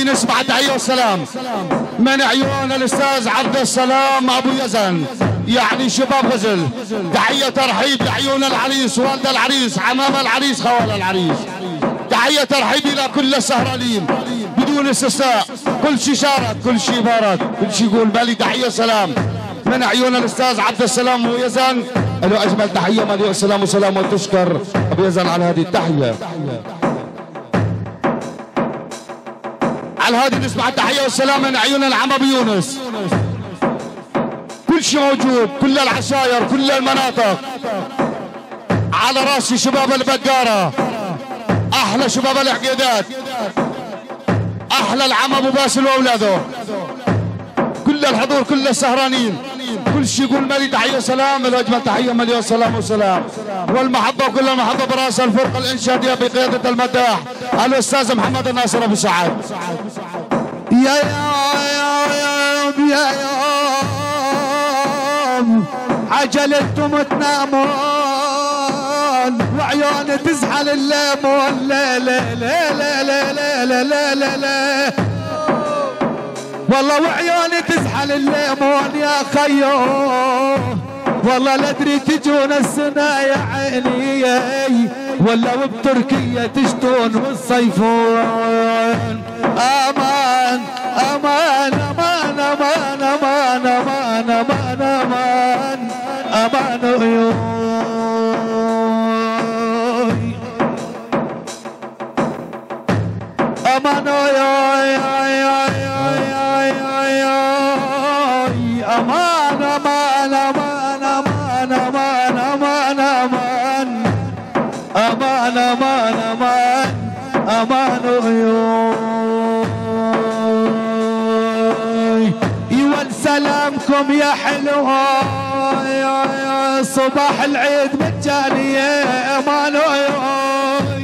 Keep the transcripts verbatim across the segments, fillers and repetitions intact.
حابين نسمع تحية والسلام من عيون الاستاذ عبد السلام ابو يزن، يعني شباب غزل. تحية ترحيب لعيون العريس، والد العريس، عمام العريس، خوال العريس. تحية ترحيب الى كل السهرانين بدون استثناء، كل شي شارك، كل شي بارك، كل شي يقول بالي. تحية سلام من عيون الاستاذ عبد السلام ابو يزن، له اجمل تحية مليون السلام وسلام، وتشكر ابو يزن على هذه التحية. على هذه نسمع التحية والسلام من عيون العم ابو يونس. كل شيء موجود، كل العشاير، كل المناطق. على راسي شباب البقارة، احلى شباب العقيدات، احلى العم ابو باسل واولاده، كل الحضور، كل السهرانين، كل شيء يقول مالي تحية سلام، اجمل تحية مليون سلام وسلام والمحبة وكل المحبة براس الفرقة الانشادية بقيادة المداح الاستاذ محمد الناصر ابو سعد. يا يا يا يوم عجلتم تنامون وعيوني تزحل الليمون، لا لا لا لا لا لا لا لا لا والله وعيوني تزحل الليمون يا خيو، والله لا ادري تجون السنة يا عيني ولا وبتركيا تشتون والصيفون. امان امان امان امان امان امان امان امان امان عيوني امان عيوني امان امان امان امان امان امان امان امان امان امان عيوني يوال سلامكم يا حلوة صباح العيد مجانية امان عيوني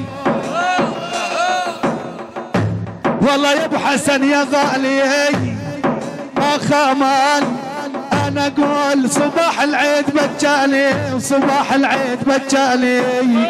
والله يا ابو حسن يا غالي اخ امان انا اقول صباح العيد مجاني وصباح العيد مجاني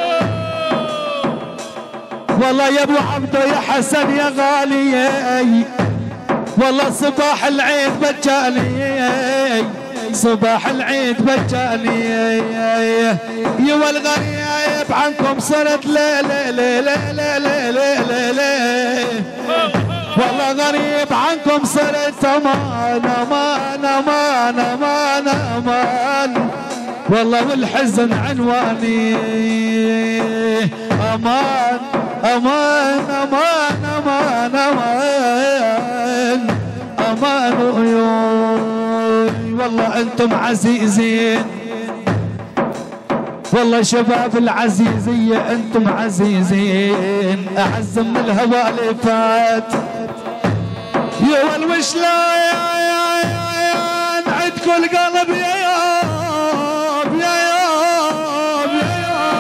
والله يا ابو عبده يا حسن يا غالي والله صباح العيد مجاني صباح العيد مجاني يا والغريب عنكم صرت لا لا لا لا لا لا لا لا والله غريب عنكم صرت امان امان امان امان امان والله والحزن عنواني امان امان امان امان امان امان عيوني والله انتم عزيزين والله شباب العزيزية انتم عزيزين اعز من الهوى اللي فات يا والوش لا يا يا يا نعد كل قلب يا ياب يا ياب يا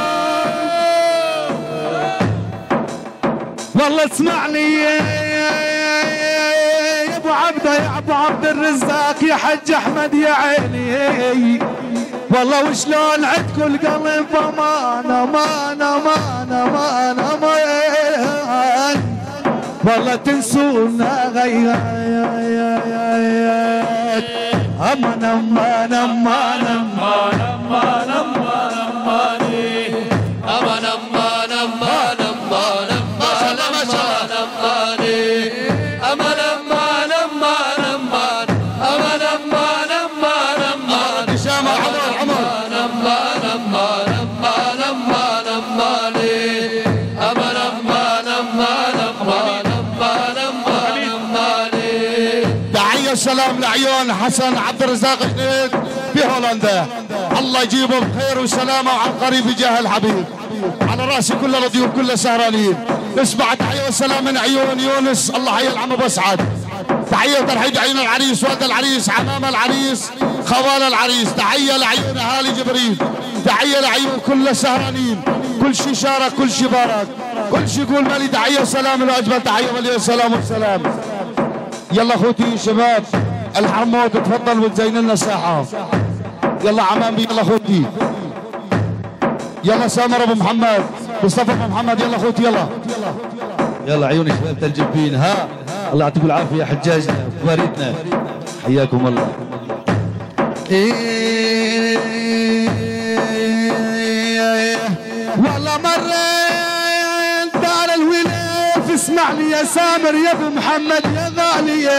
ياب والله اسمعني يا ابو عبده يا ابو عبد الرزاق يا حج احمد يا عيني والله وشلون عندكم القلب امان امان امان امان امان والله تنسونا غيات امان امان امان امان امان امان امان امان امان امان امان السلام لعيون حسن عبد الرزاق جنيد في هولندا، الله يجيبه بخير وسلامه وعن قريب بجاه الحبيب. على راسي كل الضيوف كل السهرانين، نسمع تحيه والسلام من عيون يونس، الله حي العم ابو اسعد. تحيه وترحيب عيون العريس، والد العريس، عمام العريس، خوال العريس. تحيه لعيون اهالي جبريل، تحيه لعيون كل السهرانين، كل شي شارك، كل شي بارك، كل شي يقول مالي تحيه وسلام له اجمل تحيه مليون السلام والسلام. يلا اخوتي شباب الحرموت تفضل وتزين لنا الساحه. يلا عمامي يلا اخوتي، يلا سامر ابو محمد، مصطفى ابو محمد، يلا اخوتي يلا يلا عيوني شباب الجبين ها الله يعطيكم العافيه يا حجاجنا واريتنا، حياكم الله. والله مريت دار الولاف، اسمع لي يا سامر يا ابو محمد يا غالي،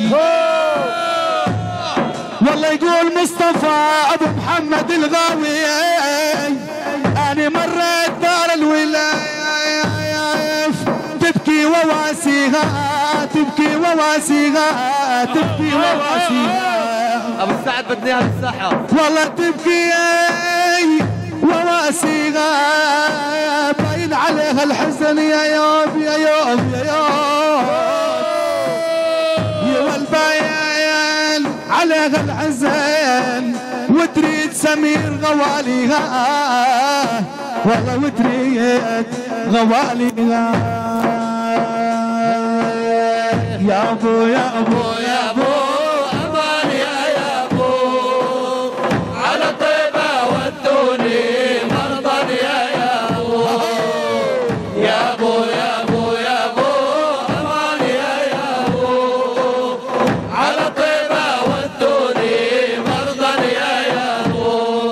والله يقول مصطفى ابو محمد الغاوي، انا مريت دار الولاف تبكي وواسيها، تبكي وواسيها، تبكي وواسيها. ابو سعد بدناها بالساحه، والله تبكي وواسيها، باين عليها الحزن يا يوم يا يوم يا يوم، يا والباين عليها الحزن، وتريد سمير غواليها، والله وتريد غواليها. يا ابو يا ابو يا ابو امان يا ابو، على طيبه ودوني مرضا يا ابو، يا ابو يا ابو يا ابو امان يا ابو، على طيبه ودوني مرضا يا ابو.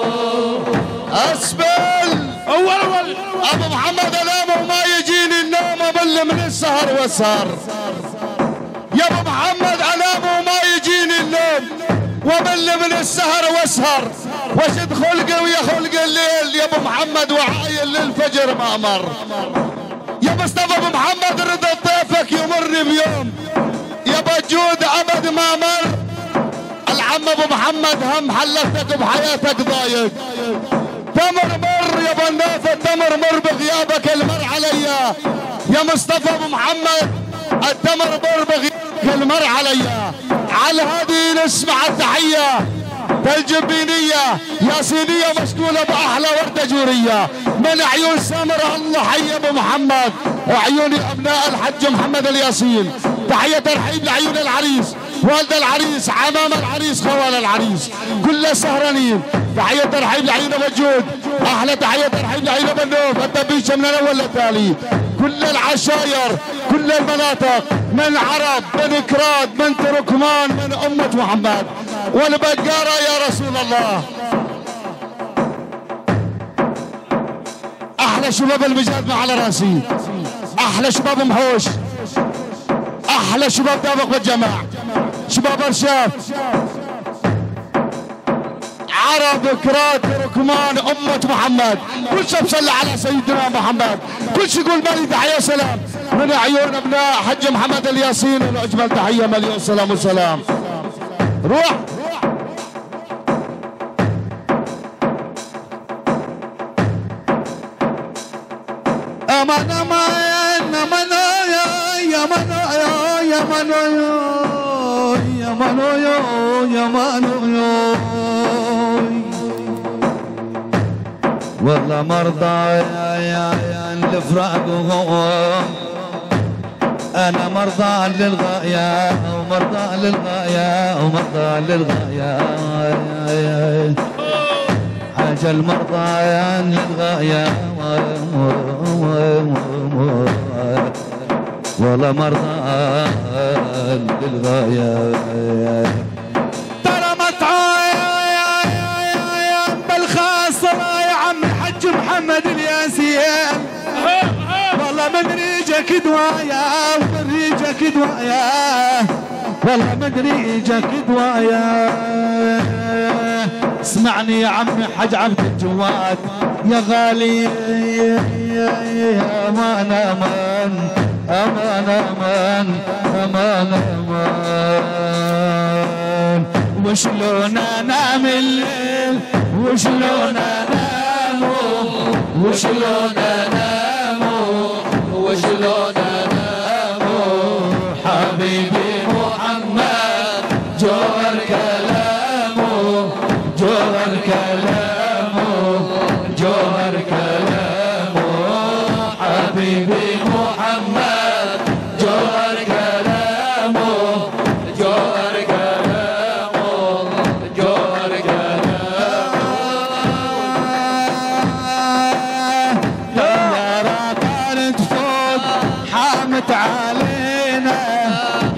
اسبل اول اول ابو محمد انام وما يجيني النوم، ابل من السهر والسهر. يا ابو محمد انام وما يجيني النوم، وابل من السهر واسهر، واشد خلقي ويا خلق الليل يا ابو محمد، وعايل للفجر ما مر. يا مصطفى ابو محمد رضا ضيفك يمر بيوم، يا بجود ابد ما مر. العم ابو محمد هم حلفتك بحياتك ضايق، تمر مر يا بنافه، تمر مر بغيابك المر عليا. يا مصطفى ابو محمد التمر مر بغيابك المر عليا. على هذه نسمع التحيه الجبينيه ياسينيه مشكوله باحلى ورده جوريه من عيون سمره. الله حي ابو محمد وعيون ابناء الحج محمد الياسين. تحيه ترحيب لعيون العريس، والد العريس، عمام العريس، خوال العريس، كل سهرانين. تحيه ترحيب لعيون وجود، احلى تحيه ترحيب لعيون بنوف الدبيشه من الاول للتالي. كل العشاير، كل المناطق، من عرب، من كراد، من تركمان، من امه محمد والبقاره يا رسول الله. احلى شباب المجاد على راسي، احلى شباب محوش، احلى شباب دابق بالجماع، شباب ارشاف، عرب، كرات، تركمان، امه محمد، كل شيء بصلي على سيدنا محمد، كل شيء يقول مالي تحيه سلام من عيون ابناء حج محمد الياسين. واجمل تحيه مليون سلام وسلام. روح امان امان امان يا يا من يا من يا من يا من والله مرضى يا يا يا لفراقهم، انا مرضى للغايه ومرضى للغايه ومرضى للغايه، حاجه المرضى للغايه والله مرضى للغايه. ترى متعايم بالخاصه يا عم حج محمد الياسين، والله من ريجك دوايا ومن ريجك دوايا، والله من ريجك دوايا. اسمعني يا عمي حج عبد الجواد يا غالي، امان امان امان امان امان امان. وشلون انام الليل وشلون انام وشلون انام وشلون انام، حبيبي محمد جوهر كلامه جوهر كلامه جوهر كلامه، حبيبي محمد جوهر كلامه جوهر كلامه جوهر كلامه. طيارة كانت فوق حامت علينا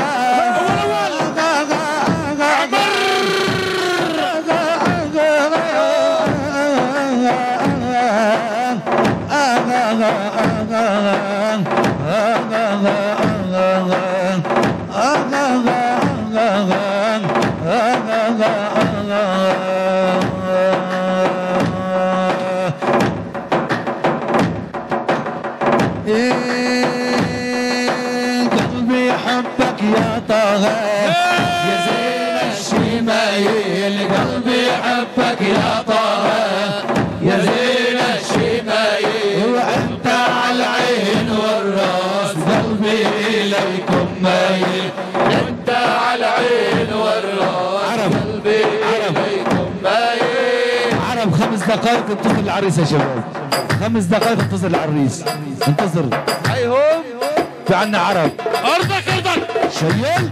قلبي يحبك يا طه يا زين الشمايل، قلبي يحبك يا طه يا زين الشمايل، وانت على العين والراس قلبي اليكم مايل، انت على العين والراس عرب قلبي اليكم مايل. عرب خمس دقائق انتظر العريس يا شباب، خمس دقائق انتظر العريس، انتظر. هيهم في عنا عرب. ارضك ارضك شيل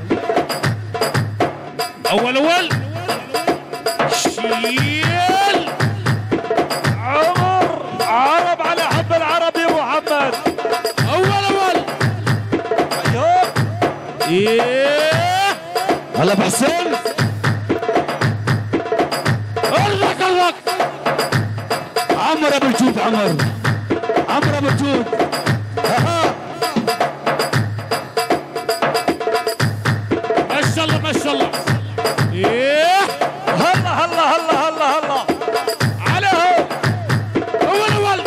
اول اول شيل عمر عرب على حب العربي محمد. اول اول ايوه ايه هلا بحسين. ارضك ارضك عمر ابو الجود، عمر عمر ابو الجود. ما شاء الله ما شاء الله. ايه هلا هلا هلا هلا هلا على هو اول اول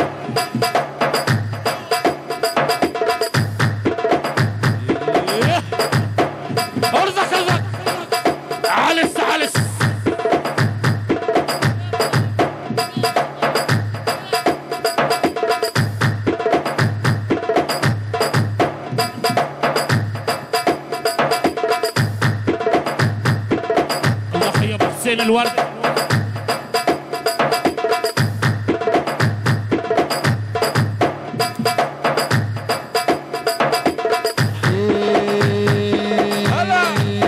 ايه ارزق ارزق علس علس. حسين الورد هلا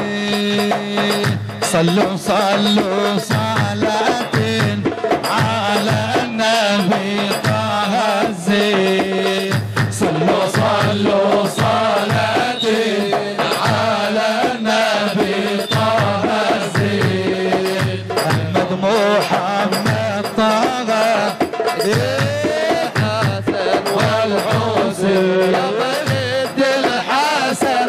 صلوا صلوا صلاتين على النبي طه الزين، صلوا صلوا صلاتين على النبي طه الزين، احمد محمد طه الحسن والحسين، يا بلد الحسن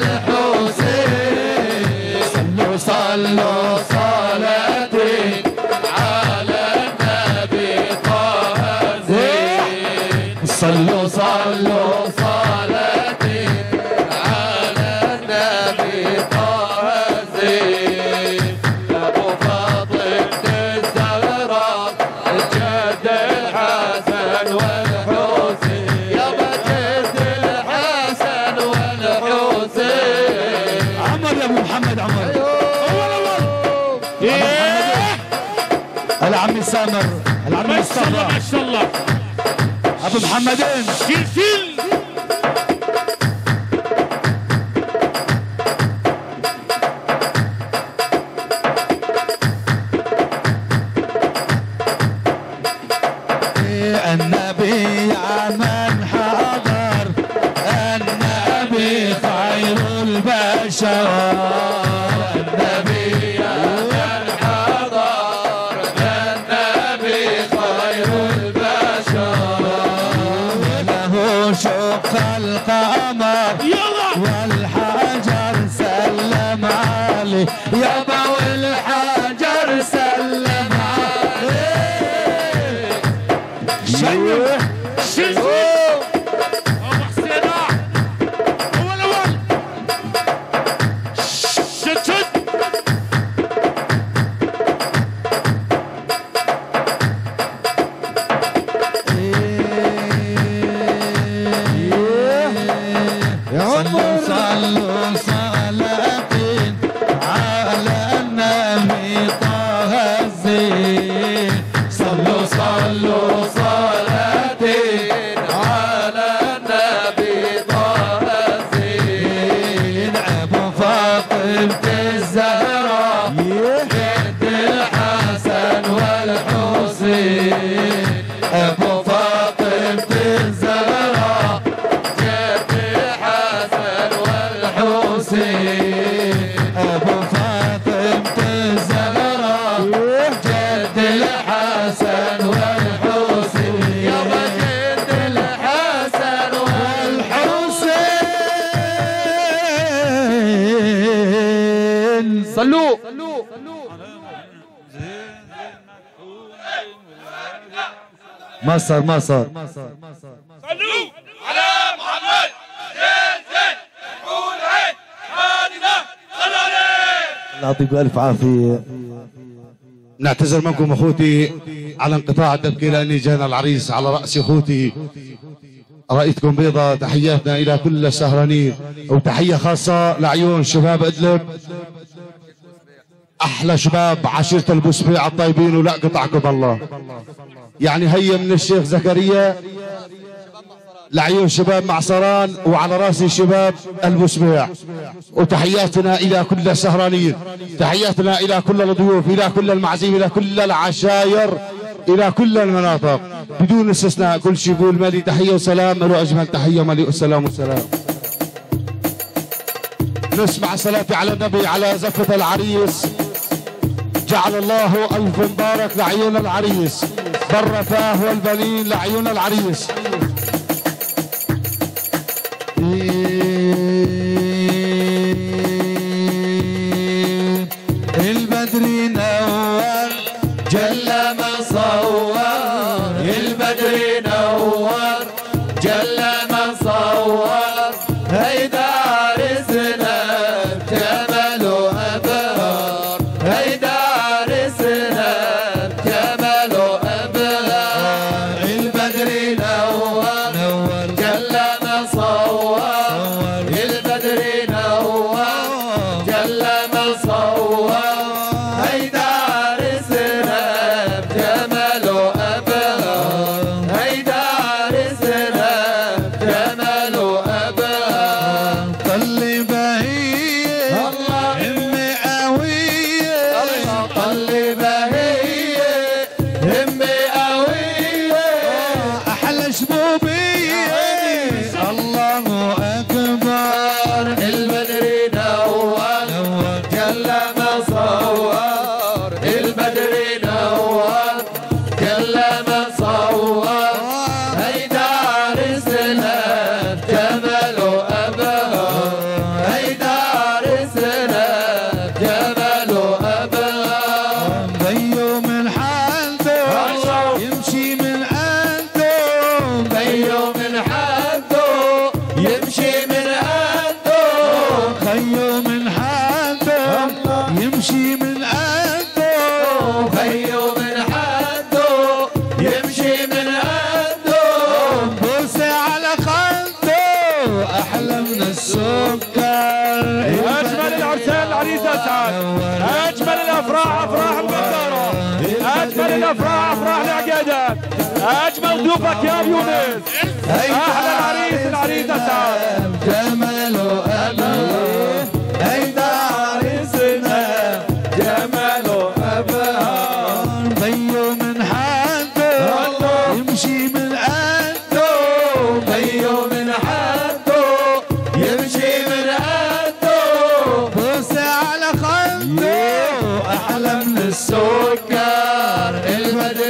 والحسين، صلوا صلوا صلاتين على النبي طه الزين، صلوا صلوا صلاتين على النبي طه الزين، ابو فاطمة الزهراء الجد الحسن والحسين، يا بجد الحسن والحسين. عمر يا ابو محمد عمر. اول اول ايه العمي سامر، العمي ما شاء الله ما مصطفى، شاء الله. ابو محمدين. شيل شيل النبي يا من حضر، النبي خير البشر، النبي يا من حضر، النبي خير البشر، له شق القمر يلا والحجر سلم عليه، يابا والحجر سلم عليه. شيء شيل شيل ابو حسين اول اول شد شد صلوا صلوا صلاتين على النبي طه الزين، صلوا صلوا صلاتين على النبي طه الزين، ابو فاطمة الزهراء جد الحسن والحسين، ابو فاطمة الزهراء جد الحسن والحسين، ابو فاطمة الزهراء جد الحسن والحسين، يا جد الحسن والحسين. صلوا. ما صار ما صار. صلوا على محمد زين زين حول عين هادنا صلوا عليه. الله يعطيكم الف عافيه. نعتذر منكم اخوتي على انقطاع الدبكه لاني جانا العريس على راس اخوتي. رايتكم بيضة. تحياتنا الى كل السهرانين وتحيه خاصه لعيون شباب ادلب، احلى شباب عشيره البوسبيع الطيبين ولا قطعكم الله. يعني هيا من الشيخ زكريا لعيون شباب معصران وعلى راسي شباب البوسبيع. وتحياتنا الى كل السهرانين، تحياتنا الى كل الضيوف، الى كل المعازيم، الى كل العشاير، الى كل المناطق بدون استثناء. كل شيء يقول مالي تحيه وسلام، مالو اجمل تحيه مالي السلام والسلام. نسمع صلاة على النبي على زفة العريس. جعل الله الف مبارك لعيون العريس، بالرفاه والبنين لعيون العريس. البدر نور جل ما صور، البدر نور جل ما صور، هيدا عرسنا بجمال وأبهار، هيدا عرسنا بجمال وأبهار. البدر نور نور جل ما صور، البدر نور جل ما صور، هيدا عرسنا بجمال وأبهار، هيدا عرسنا بجمال وأبهار. طلي بهية همي قوية، طلي بهية همي قوية، أحلى شبوبية الله أكبر. البدر نور جل ما صور، البدر نور جل ما صور، هيدا عرسنا بجمال وأبهار، هيدا عرسنا بجمال وأبهار. بيو من حالته يمشي من عنده، بيو من حالته يمشي من عنده، خيو من حالته يمشي من عنده، خيو من حالته يمشي من عنده، بوسه على خده احلى من السكر. اجمل العرسان العريس اسعد، اجمل الافراح افراح البكاره، اجمل الافراح افراح العقيدات، اجمل ضيوفك يا ابو يونس. احلى العريس العريس اسعد جمال وأبهار، هيدا عريسنا جمال وأبهار. بيو من حده يمشي من عنده، بيو من حده يمشي من عنده، بوسه على خده أحلى من السكر. البدر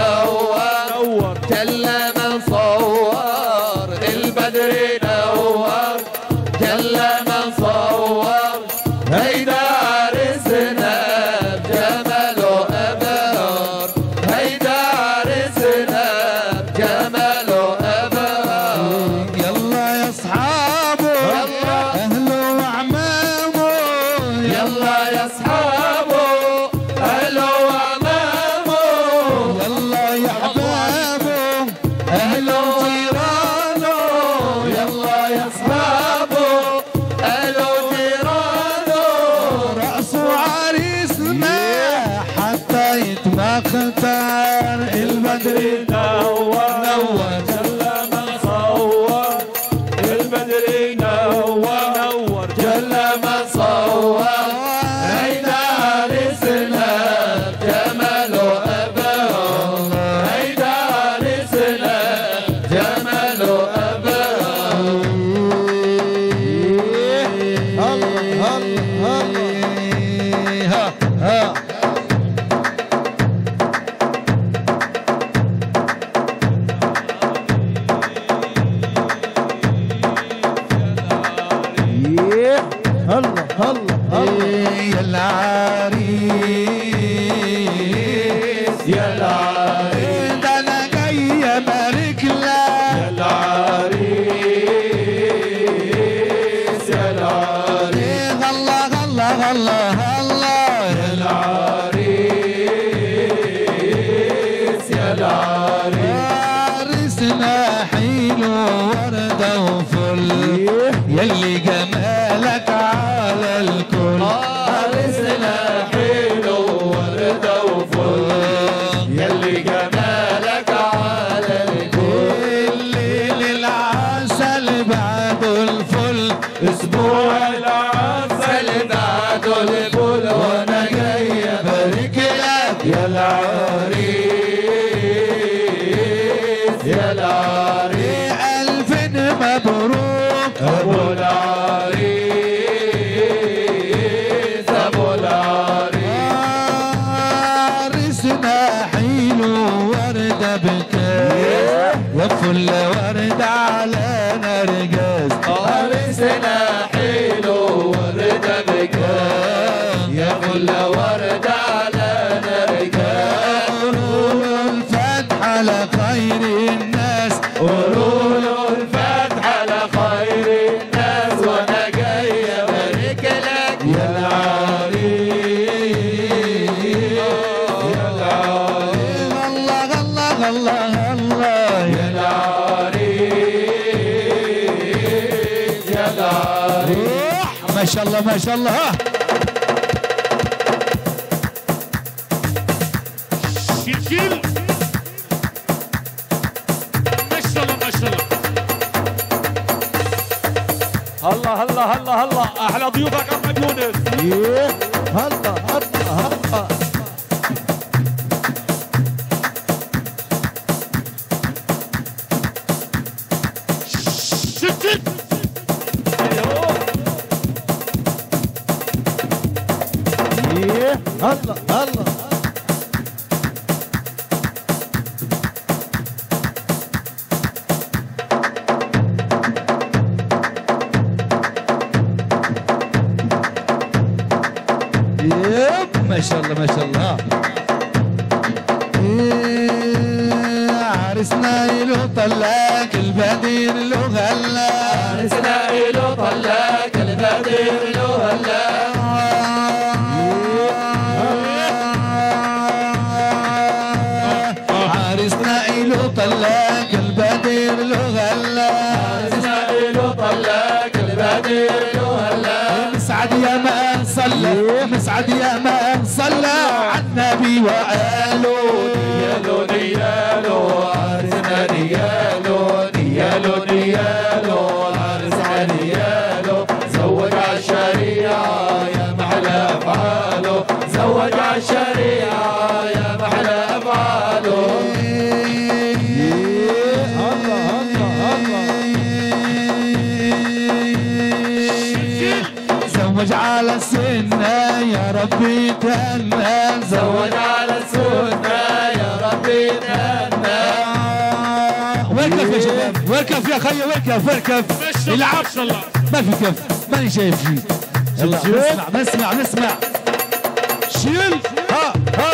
نور جل ما صور، البدر نور جل ما صور، هيدا عرسنا بجمال وأبهار، هيدا عرسنا بجمال وأبهار. يلا يا أصحابه أهله وعمامه، يلا يا أصحابه أهله وعمامه، يلا يا أحبابه أهله وجيرانه، يلا يا أصحابه أهله وجيرانه. رأسه عريسنا حتى يتمختار. البدر نور نور جل ما صور، البدر نور نور جل ما صور، هيدا عرسنا بجمال وأبهار، هيدا عرسنا بجمال وأبهار. الله الله الله ها ها الله الله الله. يا العالم العريس يا العريس ده انا جاي ابارك لك يا العريس يا العريس الله الله الله الله يا العريس يا العريس عرسنا حلو وردة وفل يلي جمالك على الكل عرسنا حلو وردة وفل يلي جمالك على الكل الليل العسل بعده الفل اسبوع العسل بعده الفل وانا جاي ابارك لك يا العريس يا العريس الف مبروك ابو العريس ابو العريس عرسنا حلو ورده بكاس يا فل ورده على نرجس عرسنا حلو ورده بكاس يا فل ورده على نرجس قولوا له الفتحه لخير الناس قولوا له الفتحه لخير الناس وانا جاي ابارك لك يا العريس يا العريس الله الله الله الله يا العريس يا العريس ما شاء الله ما شاء الله ها شيل شيل ما شاء الله ما شاء الله هلا هلا هلا هلا احلى ضيوفك احمد يونس هلا هلا هلا شت شت هلا هلا ما شاء الله ما شاء الله إيه عرسنا له طلاق البدير له غلا عرسنا له طلاق البدير له غلا عرسنا له طلاق البدير له غلا عرسنا له طلاق البدير له غلا مسعد يا ما صلى مسعد يا ما صلى على النبي وقالوا ديالو ديالو عرسنا ديالو ديالو ديالو عرسنا ديالو زوج على الشريعة يا محلى أفعاله زوج على الشريعة يا محلى أفعاله زوج على السنة يا ربي تهنى زوج على السنة يا ربي تهنى واركف يا شباب واركف يا خي واركف واركف العب ما شاء الله ما في كف ماني شايف شيء يلا نسمع نسمع نسمع شيل ها ها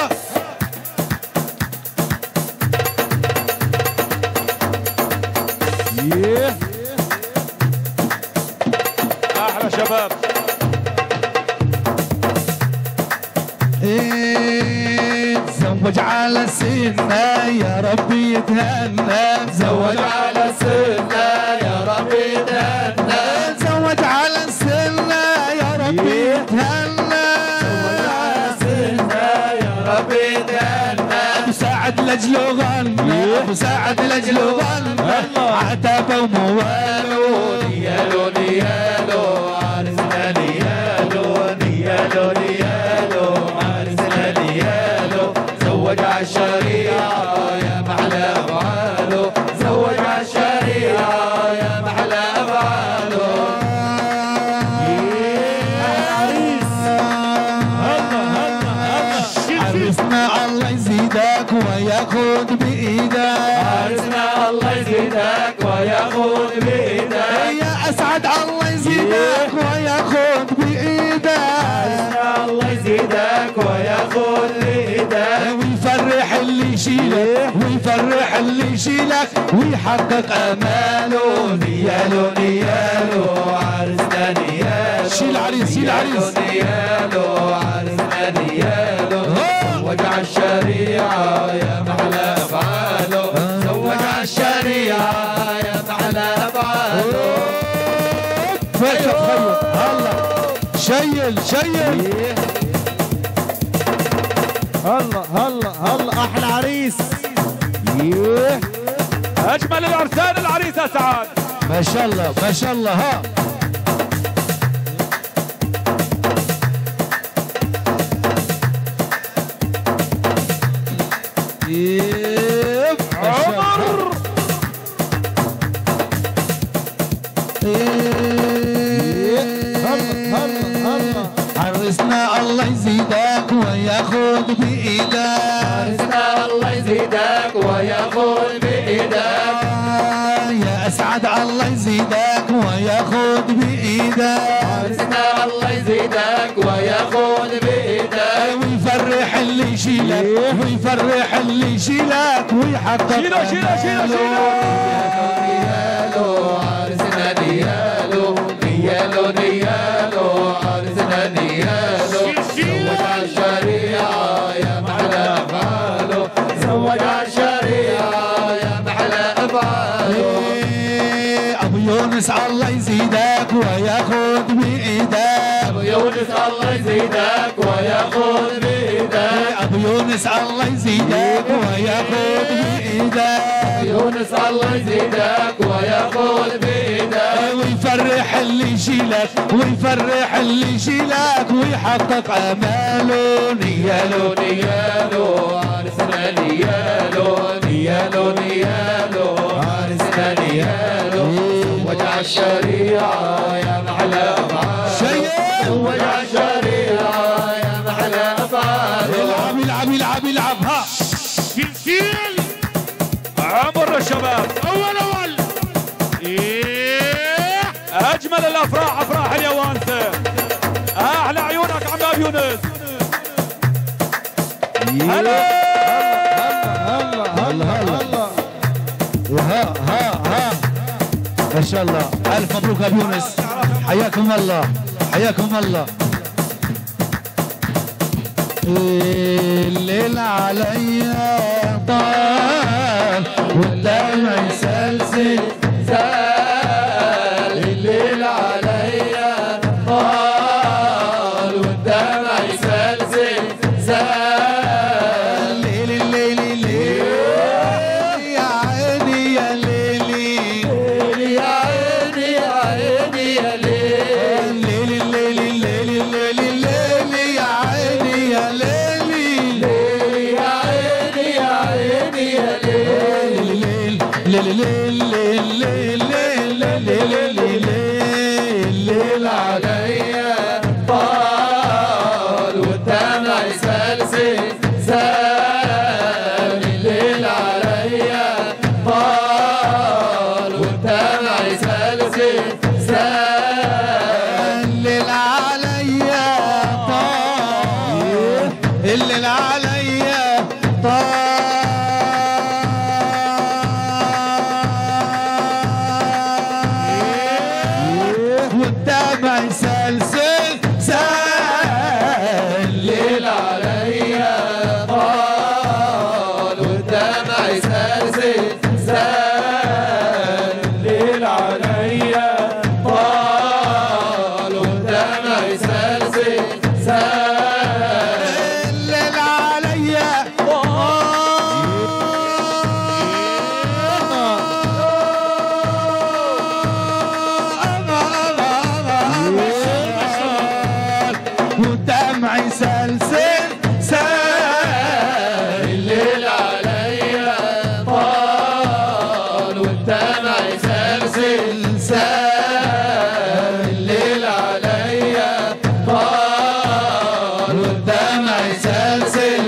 يه احلى شباب تزوج على سنة يا ربي يتهنى تزوج على سنة يا ربي يتهنى تزوج على سنة يا ربي يتهنى تزوج على سنة يا ربي يتهنى أبو سعد لجله غنى أبو سعد لجله غنى عتبة وموالو ديالو ديالو عرسنا ديالو ديالو ديالو عرسنا ديالو زوج على الشريعة يا محلى أفعاله زوج على الشريعة يا محلى أفعاله عرسنا الله يزيدك وياخد بإيدك عرسنا الله يزيدك وياخد بإيدك يا أسعد الله يزيدك وياخد بإيدك عرسنا الله يزيدك يشيلك ويحقق اماله. نياله نياله عرسنا نياله. شيل عريس شيل عريس. نياله عرسنا نياله. زوج الشريعة يا محلى افعاله. زوج الشريعة يا محلى افعاله. فكر هلا شيل شيل. هلا هلا هلا احلى عريس. يه اجمل العرسان العريس يا سعاد. ما شاء الله ما شاء الله. ها عمر هلا هلا هلا. عرسنا الله يزيدك وياخذ بايدك. عرسنا الله يزيدك وياخذ بايدك. يا اسعد الله يزيدك وياخذ بايدك. عرسنا الله يزيدك وياخذ بايدك. ويفرح اللي يشيلك ويفرح اللي يشيلك ويحقق شيله شيله شيله شيله. نياله عرسنا نياله. نياله نياله عرسنا نياله. زوج الشريعة يا محلى افعاله. زوج الشريعة يا محلى افعاله. ابو يونس الله يزيدك وياخذ بايدك. ابو يونس الله يزيدك وياخذ بايدك. ابو يونس الله يزيدك وياخذ بايدك. يونس الله يزيدك وياخذ بايدك. ويفرح اللي يشيلك ويفرح اللي يشيلك ويحقق اماله. نياله نياله عرسنا نياله. نياله نياله عرسنا نياله. زوج الشريعة يا محلى افعاله. زوج الشريعة يا محلى افعاله. العب العب العب العب. ها شيل شيل. عمر الشباب اول اول. ايه اجمل الافراح افراح اليوانسه. احلى عيونك عم ابو يونس. هلا هلا هلا هلا. وها ها ها ما شاء الله. الف مبروك ابو يونس. حياكم الله حياكم الله. الليل عليا طال والدمع يسلسل زال. الليل عليا طال والدمع يسلسل زال. الليل الليل الليل يا عيني يا ليلي. يا عيني يا عيني يا ليل. الليل الليل الليل الليل الليل يا عيني يا ليلي. ليل يا عيني يا عيني يا ليل. ليل ليل ليل ليل ليل ليل ليل. الليل عليا طال والدمع يسلسل زال. الليل عليا طال والدمع يسلسل زال. الليل عليا طال. الليل عليا طال والدمع يسلسل زال. الليل عليا طال والدمع يسلسل زال. الليل عليا طال والدمع يسلسل زال. الليل عليا والدمع يسلسل زال. الليل عليا طال والدمع يسلسل زال. الليل عليا طال والدمع يسلسل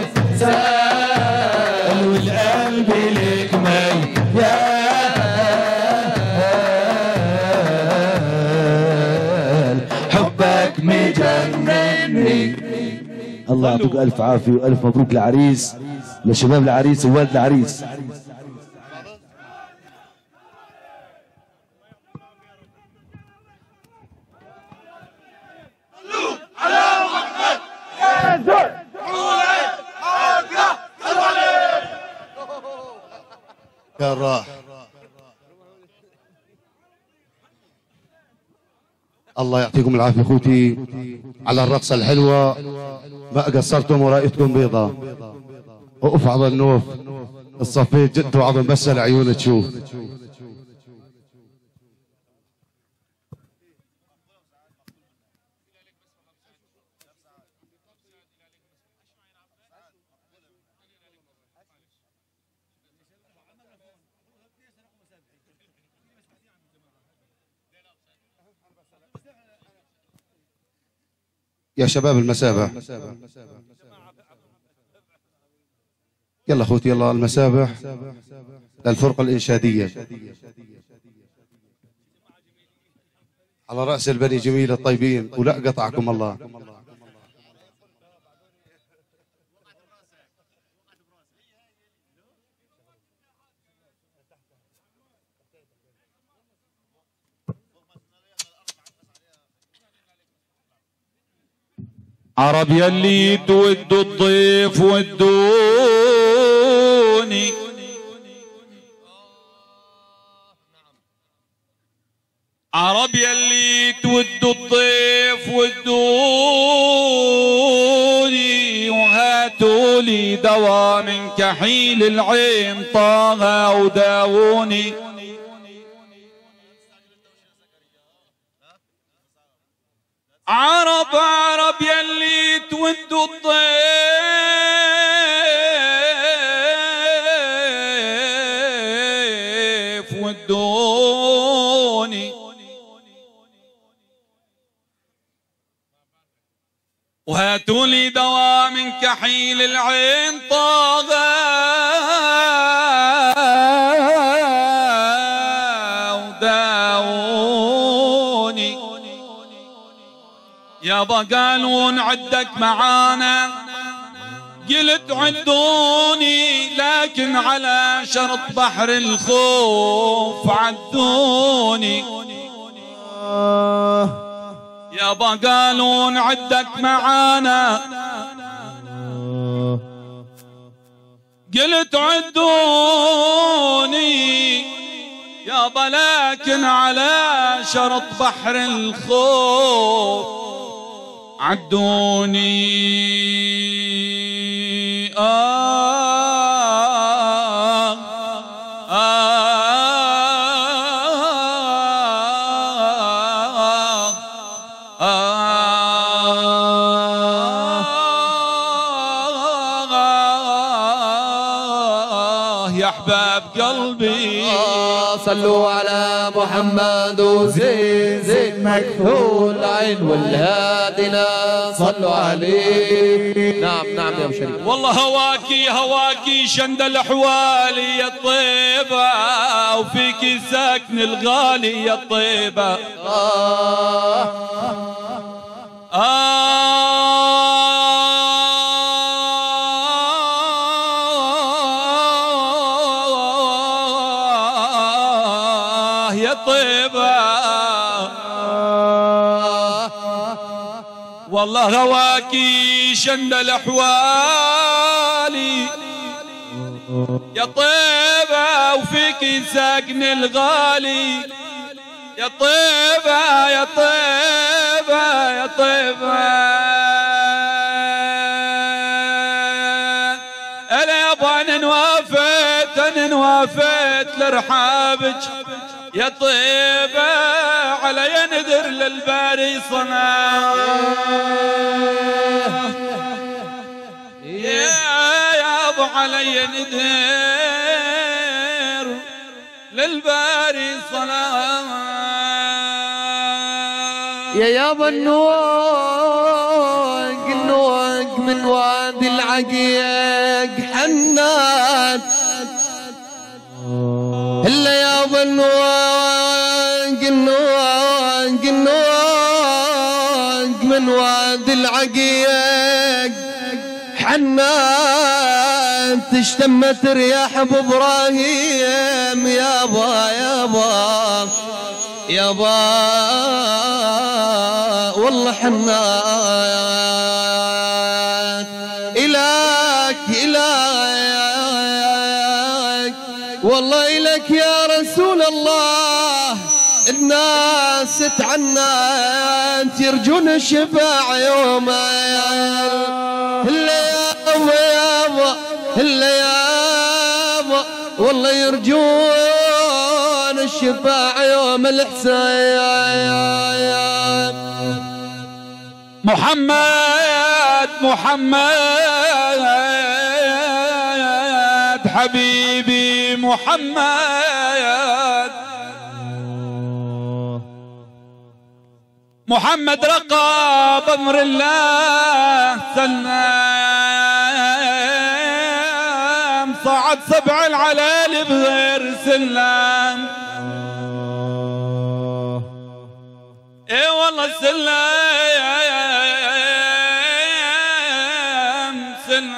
زال. والقلب لك ميال حبك مجنني. الله يعطيك الف عافيه والف مبروك للعريس لشباب العريس ووالد العريس. كان راح. الله يعطيكم العافية اخوتي على الرقصة الحلوة، ما قصرتم ورأيتكم بيضة. وقف عظم النوف الصفيت جد وعظم بس العيون تشوف. يا شباب المسابح يلا اخوتي، يلا المسابح للفرقة الإنشادية على رأس البني جميل الطيبين، ولا قطعكم الله. عرب يلي تودوا الضيف ودوني، عرب يلي تودوا الضيف ودوني، وهاتولي دوا من كحيل العين طه وداووني. عرب عرب يلي تودوا الضيف ودوني، وهاتوا لي دواء من كحيل العين طاغى وداوني. يابا قالوا نعدك معانا، قلت عدوني، لكن على شرط بحر الخوف عدوني. يابا قالوا نعدك معانا، قلت عدوني يابا، لكن على شرط بحر الخوف عدوني. آه آه آه يا أحباب قلبي، صلوا على محمد وزين زين مكحول عين والهادنا صلوا عليه. نعم نعم يا ابو شريف. والله هواكي هواكي شند الاحوالي يا طيبه، وفيكي ساكن الغالي يا طيبه. آه آه يا طيبه، والله هواكي شند الاحوالي يا طيبه، وفيكي ساكن الغالي يا طيبه يا طيبه يا طيبه. انا يابا انا نوافت انا نوافت لرحابك يا طيبه، على ينذر للباري صنع. يا يابا علي نذر للباري صنع. يا يابا النوق النوق من وادي العقيق حنات، هلا يابا النوق النوق النوق من وادي العقيق حنات، اشتمت رياح ابو ابراهيم يابا يابا يابا والله حنات. إلاك إلاك والله لك يا رسول الله الناس تعنات يرجون الشفاعة يوم اللي يابا يابا اللي يابا والله يرجون الشفاعة يوم الحساب. محمد محمد حبيبي محمد محمد رقى بأمر الله سلام صعد سبع العلالي بغير سلام اي والله سلام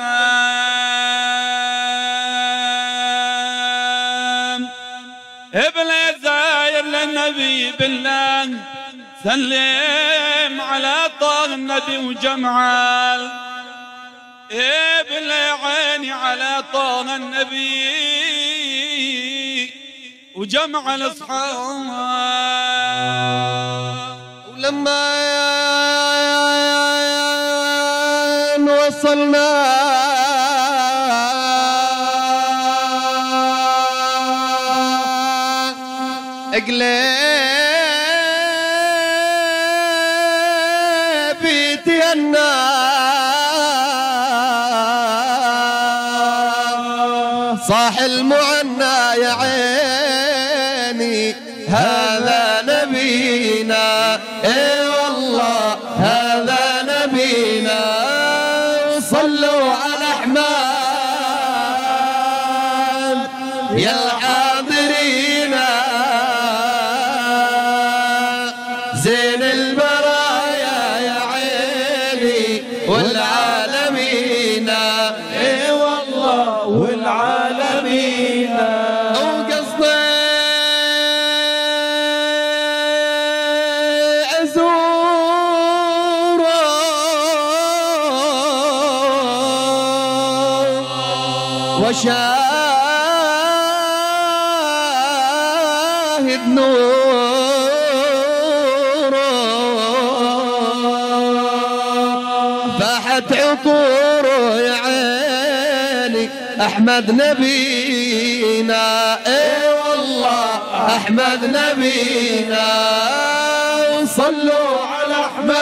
سلام ابن زاير للنبي بالله سلم على طه النبي وجمعال ابن عيني على طه النبي وجمع الاصحاب. ولما وصلنا قلبي تهنى صاح المعنى يا عيني هذا نبينا اي والله هذا نبينا. صلوا على احمد يا الحاضرين زين البرايا يا عيني والعالمين اي والله والعالمين. وقصدي ازور وشاهد نور فاحت عطوره يا عيني احمد نبينا اي والله احمد نبينا. صلوا على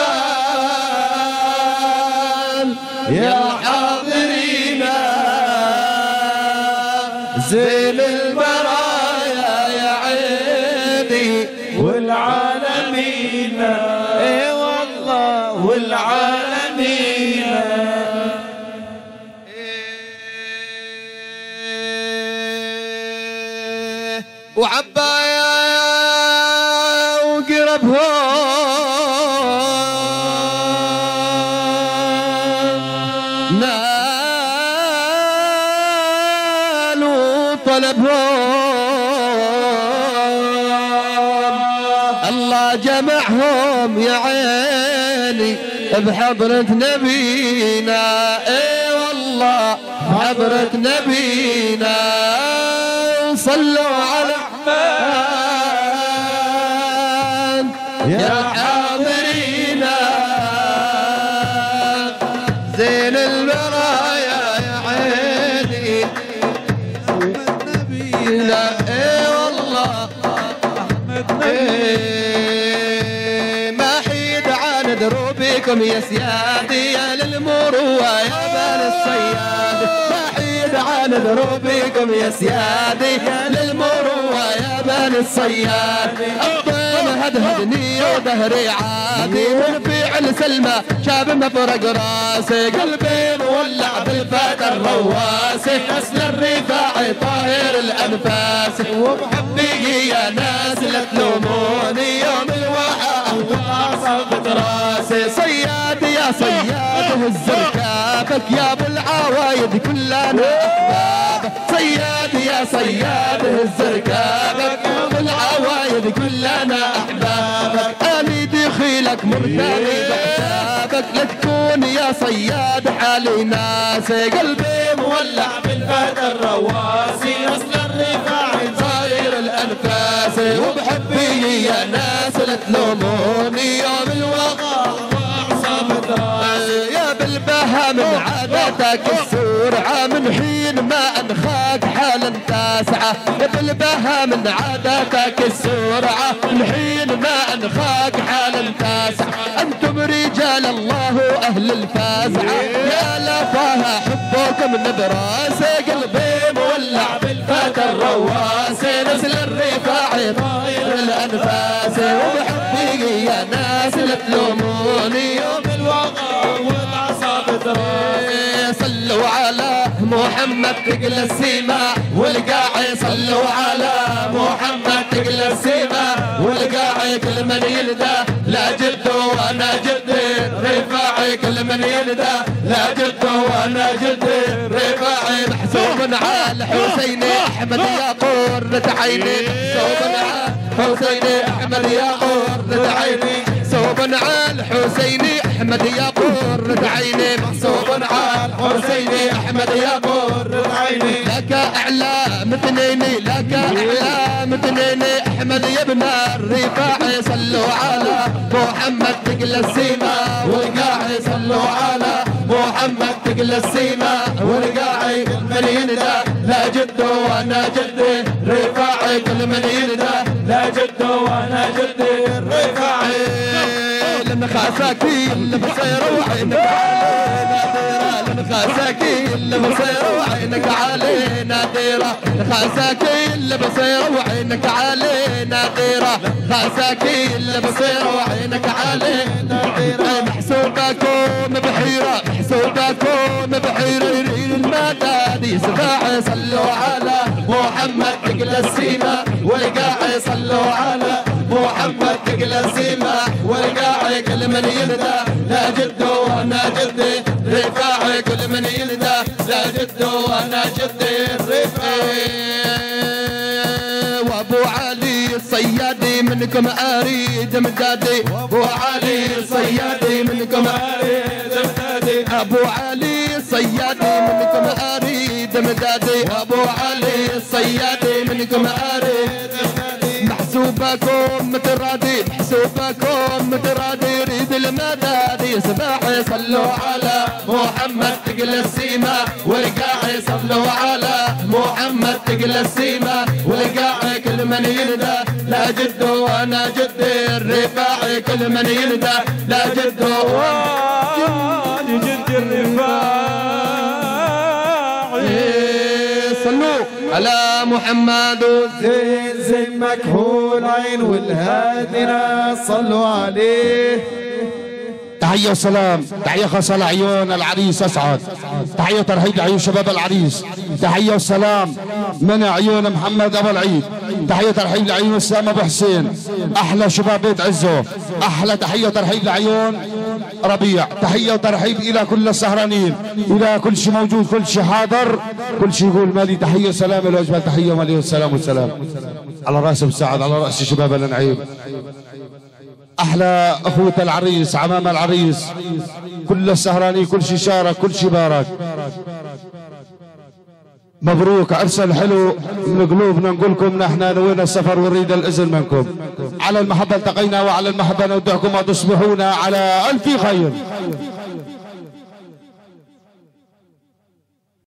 احمد يا حاضرين زين البرايا يا عيني والعالمين اي والله والعالمين. وعبايا وقربهم نالوا طلبهم الله جمعهم يا عيني بحضرة نبينا اي والله بحضرة نبينا. صلوا على احمد يا حاضرين زين البرايا يا عيني نبينا اي والله احمد نبينا. ما حيد عن دروبكم يا سيادي يا للمروه يا بال الصياد ما حيد عن دروبكم يا سيادي يا للمروه يا بال الصياد. الطين هدهدني وظهري عادي والفعل سلمى شاب مفرق راسي قلبي مولع بالفتى الرواسي حسن الرفاعي طاهر الانفاس ومحبي يا ناس لا تلوموني يوم الوحى وصفت راسي. صياد يا صياد هز ركابك يا ابو العوايد كلنا احباب. صياد يا صياد هز ركابك يا ابو العوايد كلنا احبابك. اني دخيلك مرتاحي بحسابك لا تكون يا صياد حالي ناسي قلبي مولع بالفتى الرواسي اصل الرفاع انفاسي وبحبي يا ناس لا تلوموني يوم الوغى واعصابت راسي يا بالبها من عادتك السرعة من حين ما انخاك حالا تاسعة يا بالبها من عادتك السرعة من حين ما انخاك حالا تاسعة انتم رجال الله واهل الفازعة يا لفاها حبكم نبراسي قلبي مولع بالفتى الرواسي نسل الرفاعي طاير الانفاس وبحبي يا ناس لا تلوموني يوم الوغى والاعصاب تراسي صلوا على محمد تقل السماء والقاعي صلوا على محمد تقل السماء والقاعي كل من يلدى لا جد وانا جدي رفاعي كل من يلدى لا جد وانا جدي رفاعي محسوب على حسيني احمد يا قرة عيني محسوب على حسيني احمد يا قرة عيني محسوب على الحسيني احمد يا قرة عيني محسوب على الحسيني احمد يا قرة عيني لك اعلام اثنيني لك اعلام اثنيني احمد يا ابن الرفاعي صلوا على محمد تقل السماء والقاعي صلوا على محمد تقل السماء والقاعي كل من يندى لا جد وانا جدي رفاعي كل من يندى لا جد وانا جدي رفاعي لن خاساكي اللي بصير وعينك علينا ديرة لن خاساكي اللي بصير وعينك علينا ديرة خاساكي اللي بصير وعينك علينا ديرة خاساكي اللي بصير وعينك علينا ديرة محسوبكم بحيرة محسوبكم بحيرة يريد المدادي سباعي صلوا على محمد تقل السماء والقاعي صلوا على محمد تقل السماء والقاعي كل من يندى لا جد وانا جدي رفاعي كل من يندى لا جد وانا جدي رفاعي وابو علي الصيادي منكم اريد مدادي ابو علي الصيادي منكم اريد مدادي ابو علي الصيادي منكم اريد مدادي ابو علي الصيادي منكم اريد محسوبكم مترادي محسوبكم مترادي ريد المدادي سباحي صلوا على محمد تقل السماء والقاعي صلوا على محمد تقل السماء والقاعي كل من يندى لا جد وانا جدي الرفاعي كل من يندى لا جد وانا جدي الرفاعي صلوا على محمد زين زين مكحول عين والهادنا صلوا عليه. تحية وسلام، تحية خاصة لعيون العريس أسعد، تحية ترحيب لعيون شباب العريس، تحية وسلام من عيون محمد أبو العيد، تحية ترحيب لعيون أسامة أبو حسين، أحلى شباب بيت عزه، أحلى تحية وترحيب لعيون ربيع، تحية وترحيب إلى كل السهرانين، إلى كل شيء موجود، كل شيء حاضر، كل شيء يقول مالي تحية وسلام الأجمل تحية ومالي والسلام والسلام على رأس مساعد على رأس شباب النعيم. احلى اخوة العريس عمام العريس كل السهراني كل شي شارك كل شي بارك. مبروك عرس الحلو من قلوبنا نقول لكم نحن نوينا السفر ونريد الاذن منكم. على المحبه التقينا وعلى المحبه نودعكم وتصبحون على الف خير.